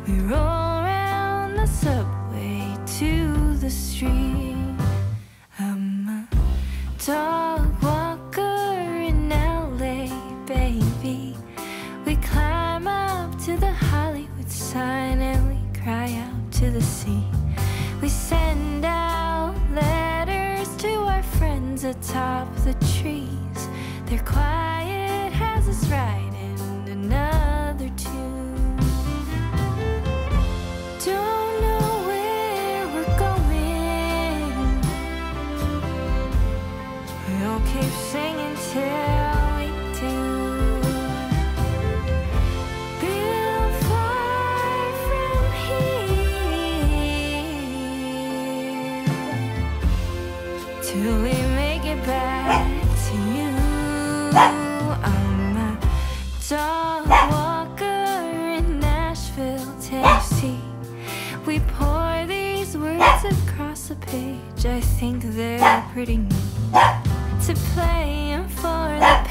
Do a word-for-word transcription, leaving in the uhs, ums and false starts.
We roll around the subway to the street. I'm a dog walker in L A, baby. We climb up to the Hollywood sign and we cry out to the sea. We send out letters to our friends atop the trees. Their quiet has us writing another tune. Don't know where we're going. We'll keep singing till we do. Been far from here till we make it back to you. I'm a dog walker in Nashville, Tennessee. We pour these words across a page. I think they're pretty neat to play 'em for the